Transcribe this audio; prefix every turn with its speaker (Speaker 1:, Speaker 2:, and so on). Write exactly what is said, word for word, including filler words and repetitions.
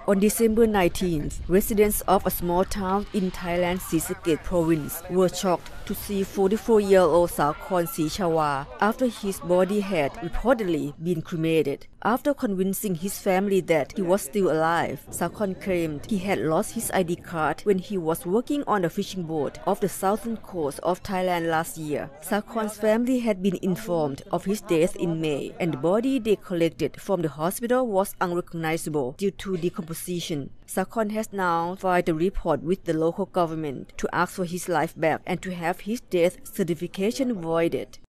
Speaker 1: On December nineteenth, residents of a small town in Thailand's Srisaket province were shocked to see forty-four-year-old Sakorn Sachiva after his body had reportedly been cremated. After convincing his family that he was still alive, Sakorn claimed he had lost his I D card when he was working on a fishing boat off the southern coast of Thailand last year. Sakorn's family had been informed of his death in May, and the body they collected from the hospital was unrecognizable due to decomposition. Sakorn has now filed a report with the local government to ask for his life back and to have his death certification voided.